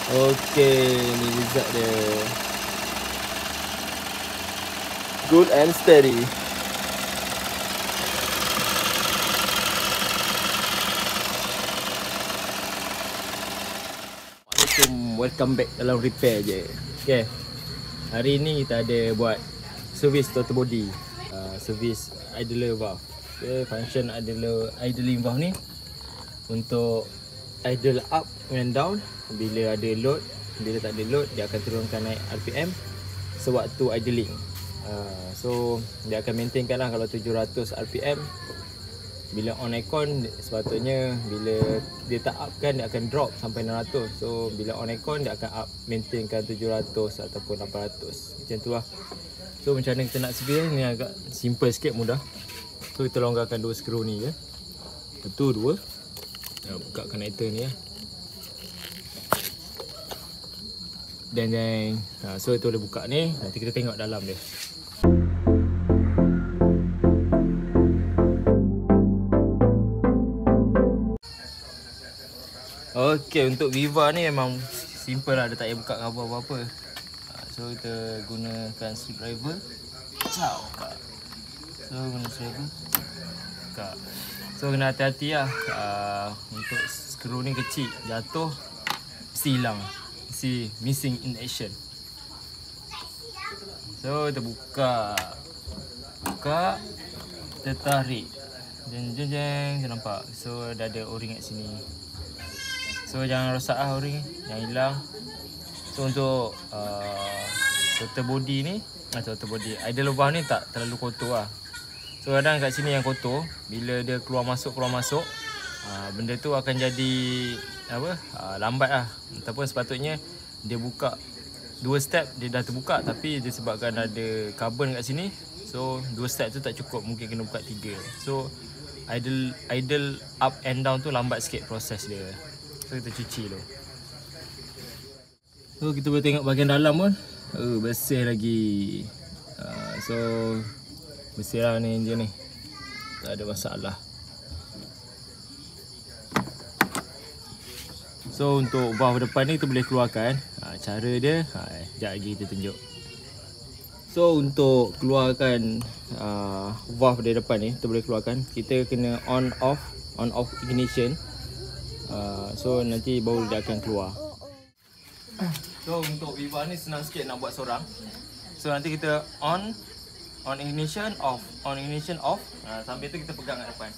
Okey, ni result dia. Good and steady. Assalamualaikum, welcome back dalam repair je. Okay, hari ni kita ada buat servis throttle body, servis idler valve. Okay, function idling valve ni untuk idle up and down. Bila ada load, bila tak ada load, dia akan turunkan naik RPM sewaktu idling. So dia akan maintainkan lah kalau 700 RPM. Bila on aircon, sepatutnya bila dia tak up kan, dia akan drop sampai 600. So bila on aircon, dia akan up, maintainkan 700 ataupun 800. Macam tu lah. So macam mana kita nak servis ni, agak simple sikit, mudah. So kita longgarkan dua skru ni je. Satu, dua. Buka connector ni ya. Dan so itu boleh buka ni. Nanti kita tengok dalam dia. Okey, untuk Viva ni memang simple lah, dia tak payah buka cover apa-apa. So kita gunakan screwdriver. Ciao. So guna screwdriver. Buka. So kena hati-hati lah. Untuk skru ni kecil, jatuh mesti hilang. Mesti missing in action. So kita buka, kita tarik. Jeng, kita nampak. So dah ada o-ring kat sini. So jangan rosak lah o-ring, jangan hilang. So untuk throttle body ni, idle valve ni tak terlalu kotor lah. So kadang kat sini yang kotor, bila dia keluar masuk, benda tu akan jadi lambat lah. Ataupun sepatutnya dia buka 2 step, dia dah terbuka, tapi disebabkan ada carbon kat sini, so 2 step tu tak cukup, mungkin kena buka 3. So idle up and down tu lambat sikit proses dia. So kita cuci dulu. So kita boleh tengok bahagian dalam pun bersih lagi. So bersih lah ni enjin ni, tak ada masalah. So untuk valve depan ni kita boleh keluarkan. Cara dia, sekejap lagi kita tunjuk. So untuk keluarkan valve dari depan ni, kita boleh keluarkan. Kita kena on off ignition. So nanti baru dia akan keluar. So untuk Viva ni senang sikit nak buat seorang. So nanti kita on ignition, off, sambil tu kita pegang kat depan.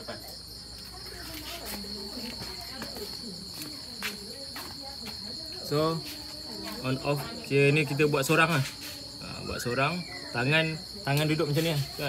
So on off je ni kita buat seorang lah. Buat seorang, tangan duduk macam ni lah.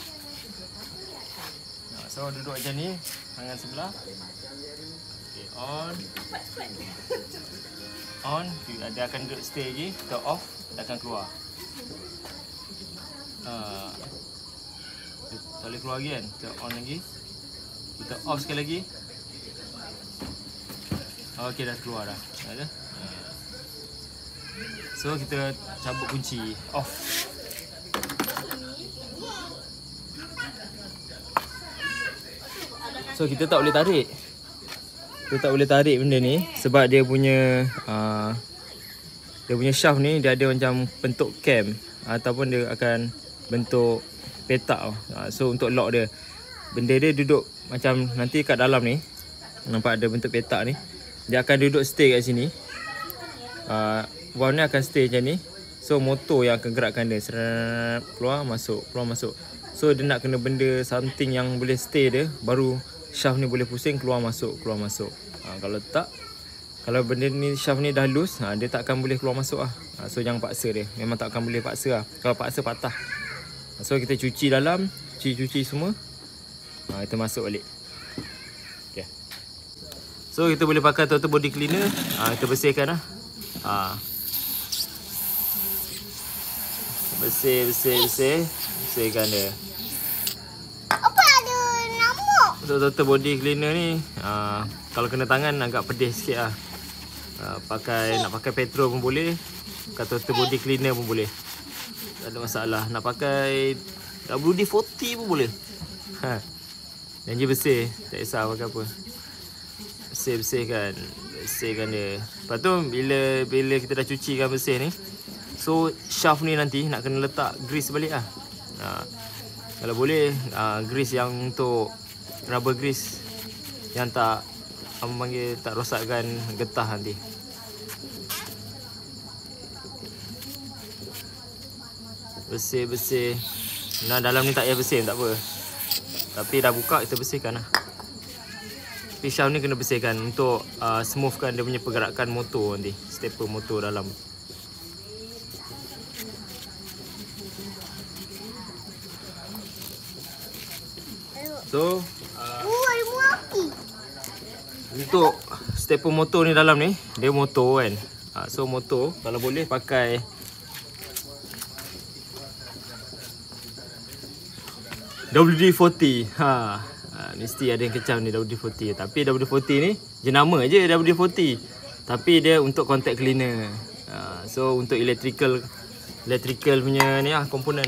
So duduk macam ni, tangan sebelah. Okay, on, dia akan duduk stay lagi. Kita off, dia akan keluar. Tak boleh keluar lagi kan, kita on lagi, kita off sekali lagi. Ok, dah keluar dah. Ada? So kita cabut kunci, off. So kita tak boleh tarik. Kita tak boleh tarik benda ni sebab dia punya shaft ni dia ada macam bentuk cam ataupun dia akan bentuk petak. So untuk lock dia, benda dia duduk macam nanti kat dalam ni, nampak ada bentuk petak ni, dia akan duduk stay kat sini. Valve ni akan stay macam ni. So motor yang akan gerakkan dia, keluar masuk. So dia nak kena benda something yang boleh stay dia, baru shaft ni boleh pusing, keluar masuk. Kalau tak, kalau benda ni shaft ni dah loose, dia tak akan boleh keluar masuk lah. So jangan paksa dia, memang tak akan boleh paksa lah. Kalau paksa patah. So kita cuci dalam, cuci semua, kita masuk balik. Okay. So kita boleh pakai throttle body cleaner, kita bersihkan lah. Bersihkan dia. Apa ada nyamuk? Untuk throttle body cleaner ni, kalau kena tangan agak pedih sikit lah. Nak pakai petrol pun boleh, pakai throttle body cleaner pun boleh, tak ada masalah. Nak pakai WD-40 pun boleh. Janji bersih, tak kisah pakai apa. Bersihkan. bersihkan dia. Lepas tu bila kita dah cucikan bersih ni, so shaft ni nanti nak kena letak grease balik lah. Kalau boleh grease yang untuk rubber grease yang tak panggil tak rosakkan getah nanti. Bersih. Nah, dalam ni tak payah bersih tak apa. Tapi dah buka kita bersihkan lah. Tapi shaft ni kena bersihkan untuk smoothkan dia punya pergerakan motor nanti. Stepper motor dalam. So untuk stepper motor ni dalam ni, dia motor kan. So motor kalau boleh pakai WD-40. Mesti ada yang kecam ni WD-40. Tapi WD-40 ni jenama je WD-40. Tapi dia untuk contact cleaner. So untuk electrical punya ni lah komponen.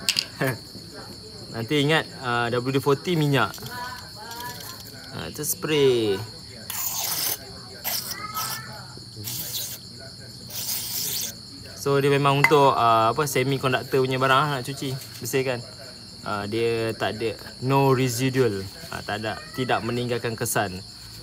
Nanti ingat WD-40 minyak. Itu spray. So dia memang untuk semi conductor punya barang lah, nak cuci, bersihkan. Dia tak ada no residual. Tidak meninggalkan kesan.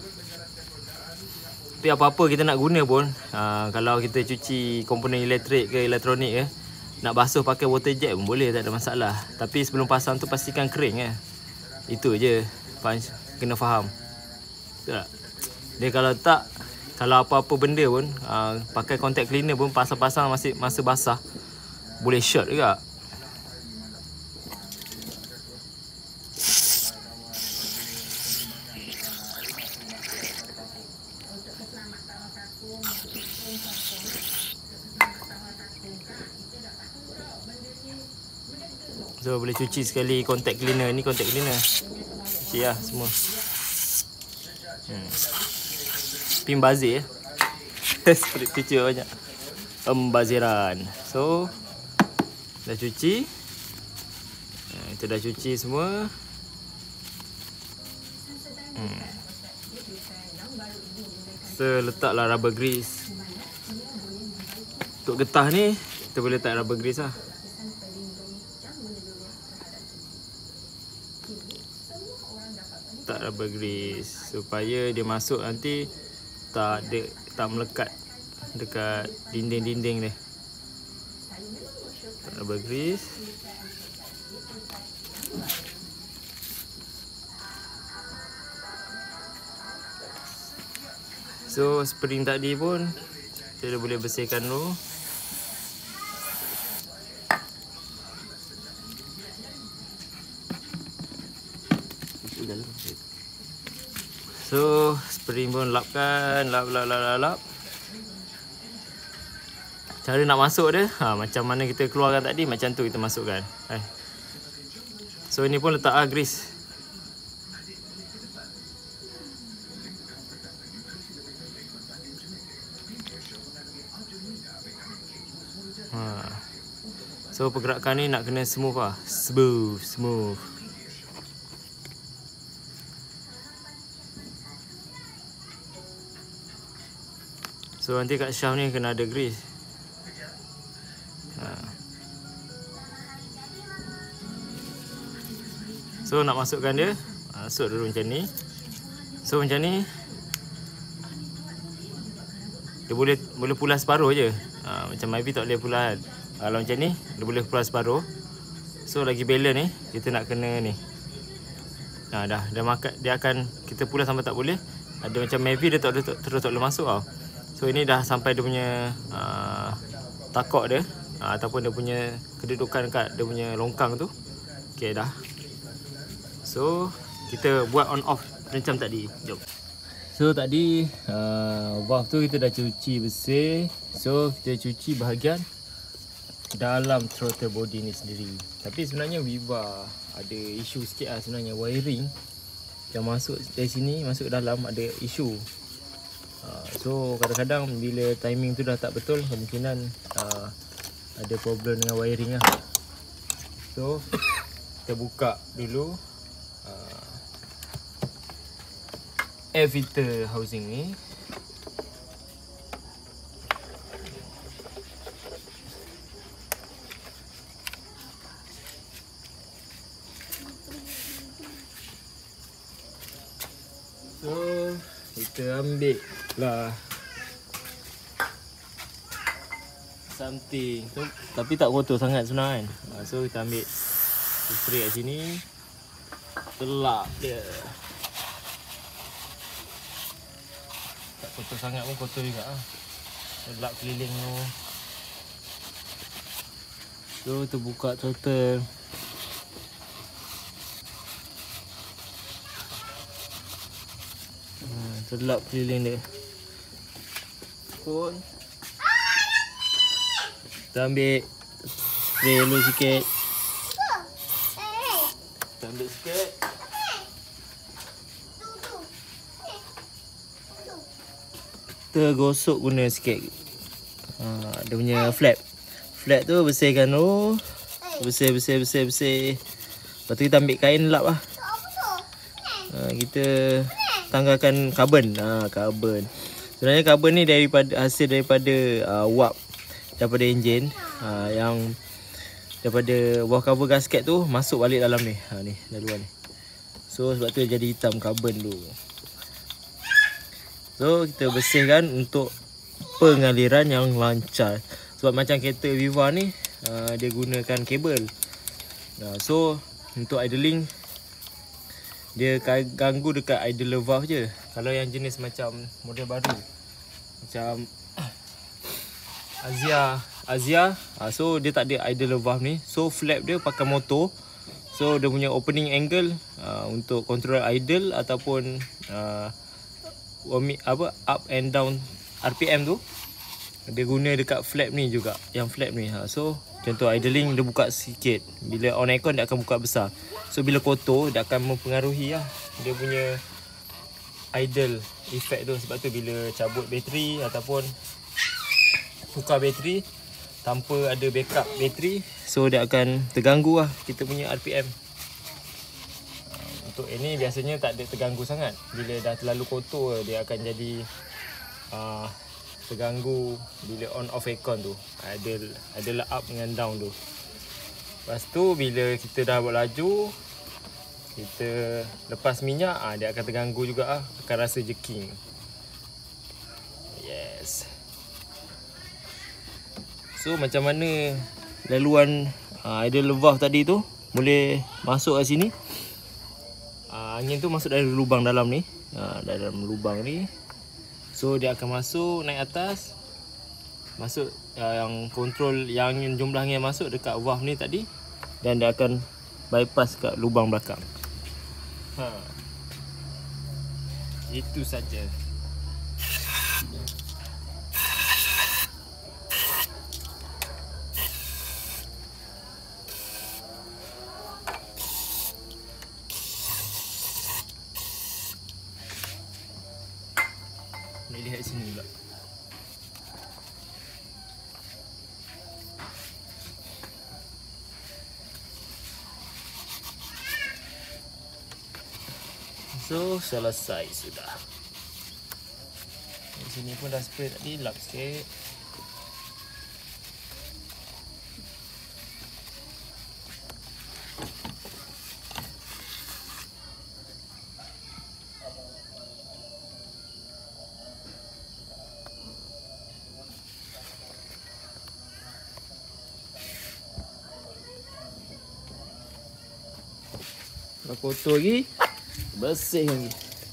Tapi apa-apa kita nak guna pun, kalau kita cuci komponen elektrik ke elektronik ke, nak basuh pakai water jet pun boleh, tak ada masalah. Tapi sebelum pasang tu pastikan kering . Itu je kena faham. Betul tak? Dia kalau tak, kalau apa-apa benda pun pakai contact cleaner pun pasang-pasang masa basah boleh short juga. So boleh cuci sekali contact cleaner ni, contact cleaner. Cuci lah semua. Pin bazir cuci banyak. Pembaziran. So dah cuci. Kita dah cuci semua. So letaklah rubber grease. Untuk getah ni kita boleh letak rubber grease lah. Tak rubber grease supaya dia masuk nanti tak melekat dekat dinding-dinding ni. Tak rubber grease. So spring tadi pun kita boleh bersihkan dulu. So spring pun lapkan, lap. Cara nak masuk dia, macam mana kita keluarkan tadi, macam tu kita masukkan. So ini pun letak grease. So pergerakan ni nak kena smooth lah, smooth. So nanti kat shaft ni kena ada grease. So nak masukkan dia, masuk dulu macam ni. So macam ni dia boleh pulas separuh je. Macam Ivy tak boleh pulas kan. Kalau macam ni dia boleh pulas separuh. So lagi balance ni kita nak kena ni. Dia akan kita pulas sampai tak boleh. Ada macam Ivy dia terus tak boleh masuk tau. So ini dah sampai dia punya takok dia, ataupun dia punya kedudukan kat dia punya longkang tu. Okay dah. So kita buat on off macam tadi. Jom. So tadi valve tu kita dah cuci bersih. So kita cuci bahagian dalam throttle body ni sendiri. Tapi sebenarnya Viva ada isu sikit lah sebenarnya, wiring yang masuk dari sini masuk ke dalam ada isu. So kadang-kadang bila timing tu dah tak betul, kemungkinan ada problem dengan wiring lah. So kita buka dulu air filter housing ni. ambil lah something so, tapi tak kotor sangat sebenarnya kan. So kita ambil spray kat sini, telap dia. Tak kotor sangat pun kotor juga ah. Telap keliling tu. So kita buka throttle. Telap keliling dia pun. Kita ambil spray dulu sikit. Kita ambil sikit. Kita gosok guna sikit dia punya flap. Flap tu bersihkan dulu. Bersih. Lepas tu kita ambil kain lap lah. Kita tanggalkan karbon. Karbon. Sebenarnya karbon ni hasil daripada wap daripada enjin yang daripada buah cover gasket tu masuk balik dalam ni. Ni laluan ni. So sebab tu jadi hitam karbon dulu. So kita bersihkan untuk pengaliran yang lancar. Sebab macam kereta Viva ni dia gunakan kabel. So untuk idling dia ganggu dekat idler valve je. Kalau yang jenis macam model baru macam Azia, so dia tak ada idler valve ni. So flap dia pakai motor. So dia punya opening angle untuk control idle ataupun up and down RPM tu dia guna dekat flap ni juga. Yang flap ni so contoh idling dia buka sikit. Bila on aircon dia akan buka besar. So bila kotor dia akan mempengaruhi lah dia punya idle effect tu. Sebab tu bila cabut bateri ataupun tukar bateri tanpa ada backup bateri, so dia akan terganggu lah kita punya RPM. Untuk ini biasanya tak ada terganggu sangat. Bila dah terlalu kotor dia akan jadi terganggu bila on off aircon tu. Adalah up dengan down tu. Lepas tu bila kita dah buat laju, kita lepas minyak dia akan terganggu juga akan rasa jerking. Yes. So macam mana laluan idle valve tadi tu boleh masuk kat sini. Angin tu masuk dari lubang dalam ni. Dalam lubang ni. So dia akan masuk naik atas. Masuk yang kontrol yang jumlah angin masuk dekat valve ni tadi. Dan dia akan bypass kat lubang belakang. Itu saja. Nak lihat sini pula. So selesai sudah. Di sini pun dah spray tadi, lap sikit. Kalau kotor lagi, bersih lagi.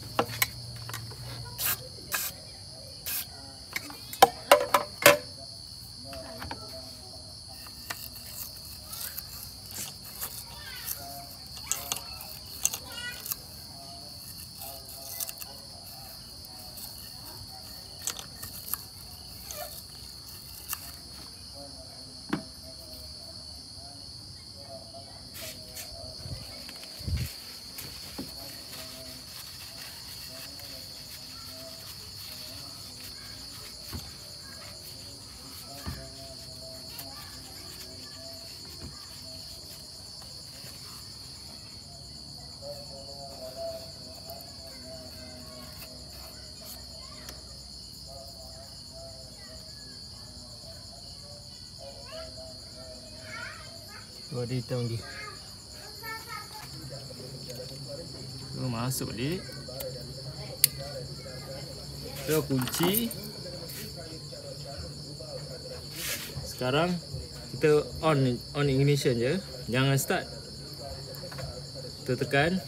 Ada hitam lagi. So, masuk balik. So kunci. Sekarang kita on ignition je. Jangan start. Kita tekan.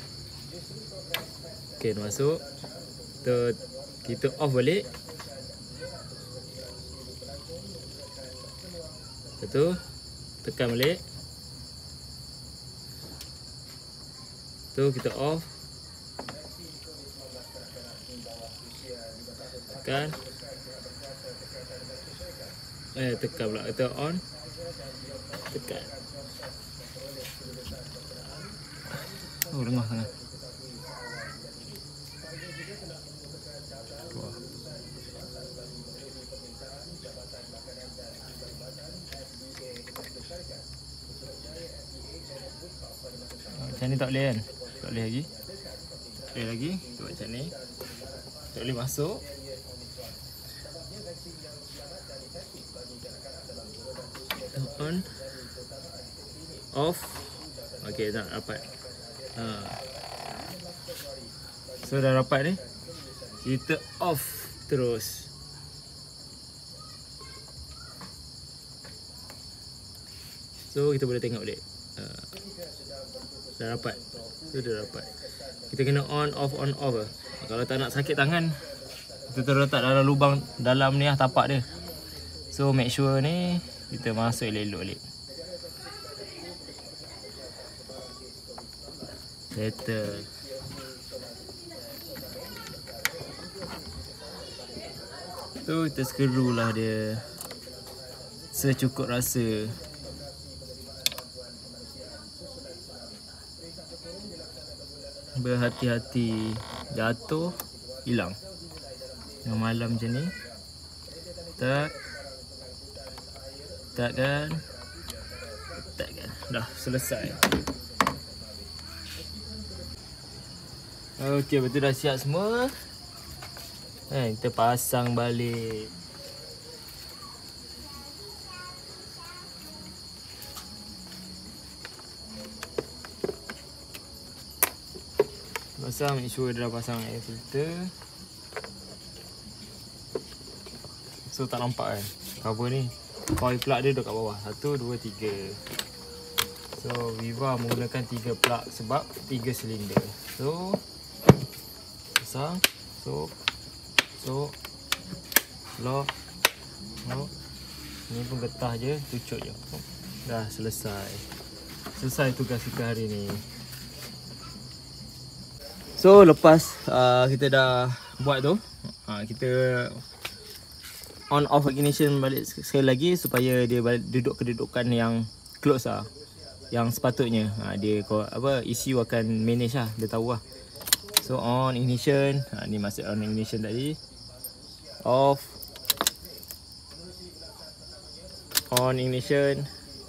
Okey, masuk. Kita off balik. Lepas tu tekan balik. Tu kita off. Tekan. Tekan pula. Kita on. Tekan. Oh, lengah sangat. Macam ni tak boleh kan? Tak boleh lagi. Tak boleh lagi. Kita buat macam ni. Tak boleh masuk. On. Off. Okey, dah rapat. So dah rapat ni. Kita off terus. So kita boleh tengok balik. Dah rapat. So dah rapat. Kita kena on off lah. Kalau tak nak sakit tangan, kita terletak dalam lubang dalam ni lah tapak dia. So make sure ni kita masuk elok-elok balik. Settle. Tu kita skru lah dia secukup rasa. Berhati-hati, jatuh hilang. Yang malam macam ni. Takkan. Dah selesai. Okey, betul dah siap semua. Kita pasang balik. Pasang, make sure dia dah pasang air filter. So tak nampak kan cover ni. Coil plug dia duduk kat bawah. 1, 2, 3. So Viva menggunakan 3 plug sebab 3 silinder. So pasang. So lock. Ni pun getah je, cucuk je. Dah selesai. Selesai tugas kita hari ni. So lepas kita dah buat tu, kita on off ignition balik sekali lagi supaya dia balik duduk kedudukan yang close lah, yang sepatutnya. Dia ECU akan manage lah, dia tahu lah. So on ignition, ni masih on ignition tadi. Off. On ignition.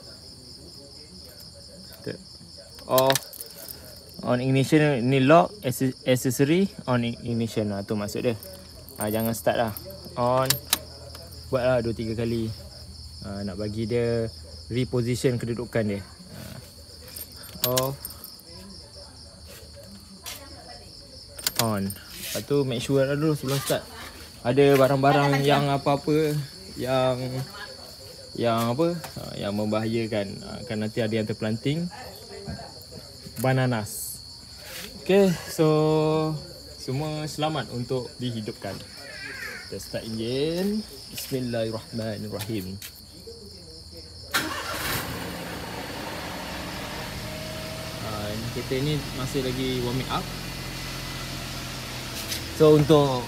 Off. On ignition ni lock, accessory, on ignition lah, tu maksud dia. Jangan start lah. On. Buat lah 2-3 kali. Nak bagi dia reposition kedudukan dia. Off. On. Lepas tu make sure lah dulu sebelum start. Ada barang-barang yang apa-apa yang membahayakan. Kan nanti ada yang terplanting bananas. Okay, so semua selamat untuk dihidupkan. Kita start enjin. Bismillahirrahmanirrahim. Kereta ni masih lagi warming up. So untuk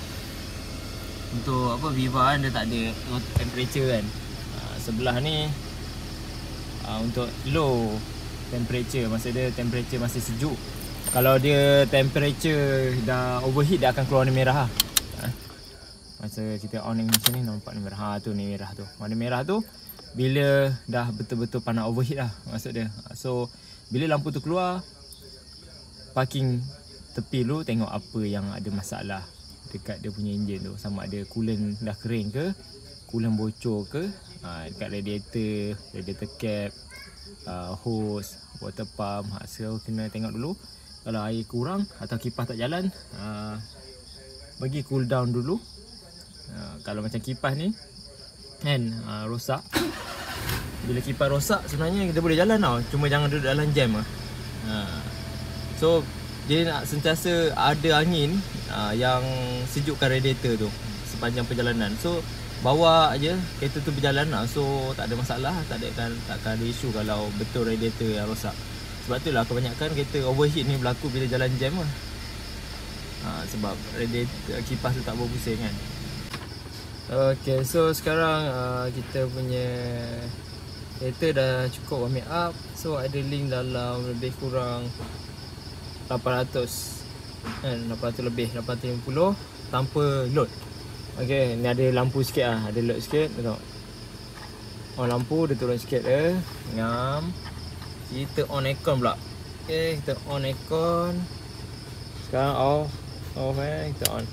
Viva kan dia tak ada temperature kan. Sebelah ni untuk low temperature, maksud dia temperature masih sejuk. Kalau dia temperature dah overheat, dia akan keluar warna merah lah. Masa kita on ignition ni nampak ni merah. Tu ni merah tu. Warna merah tu bila dah betul-betul panas overheat lah, maksud dia. So bila lampu tu keluar, parking tepi dulu, tengok apa yang ada masalah dekat dia punya enjin tu. Sama ada coolant dah kering ke, coolant bocor ke, dekat radiator cap, hose, water pump. So kena tengok dulu. Kalau air kurang atau kipas tak jalan, bagi cool down dulu. Kalau macam kipas ni kan rosak. Bila kipas rosak sebenarnya kita boleh jalan tau, cuma jangan duduk dalam jam lah. So dia nak sentiasa ada angin yang sejukkan radiator tu sepanjang perjalanan. So bawa aja kereta tu berjalan lah. So tak ada masalah, takkan ada isu kalau betul radiator yang rosak. Sebab tu lah kebanyakan kereta overheat ni berlaku bila jalan jam lah. Sebab radiator kipas tu tak berpusing kan. Okay, so sekarang kita punya kereta dah cukup warming up. So idling dalam lebih kurang 800 kan, 800 lebih, 850 tanpa load. Okay, ni ada lampu sikit lah, ada load sikit, tengok. Oh, lampu dia turun sikit ngam. Kita on aircon pula. Okay, kita on aircon. Sekarang off kita on.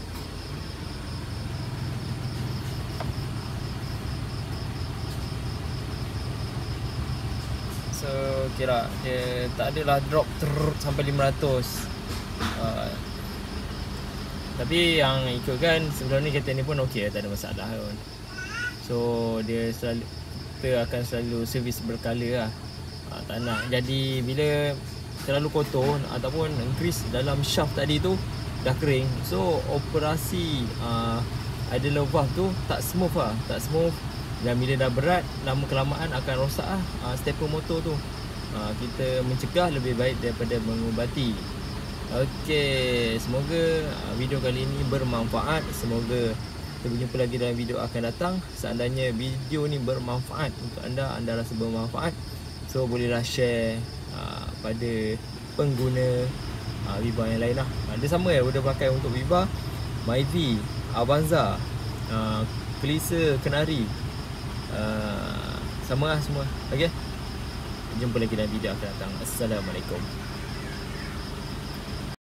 So kira dia tak adalah drop sampai 500. Tapi yang ikutkan sebelum ni kereta ni pun okey, tak ada masalah pun. So dia selalu, kita akan selalu servis berkala lah. Tak nak jadi bila terlalu kotor ataupun grease dalam shaft tadi tu dah kering. So operasi idler valve tu tak smooth lah, tak smooth. Dan bila dah berat, lama kelamaan akan rosak lah stepper motor tu. Kita mencegah lebih baik daripada mengubati. Okey, semoga video kali ini bermanfaat. Semoga kita berjumpa lagi dalam video akan datang. Seandainya video ni bermanfaat untuk anda rasa bermanfaat, so bolehlah share pada pengguna Viva yang lain lah. Dia sama udah pakai untuk Viva, Myvi, Avanza, Kelisa, Kenari, sama lah semua. Okey, jumpa lagi dalam video akan datang. Assalamualaikum.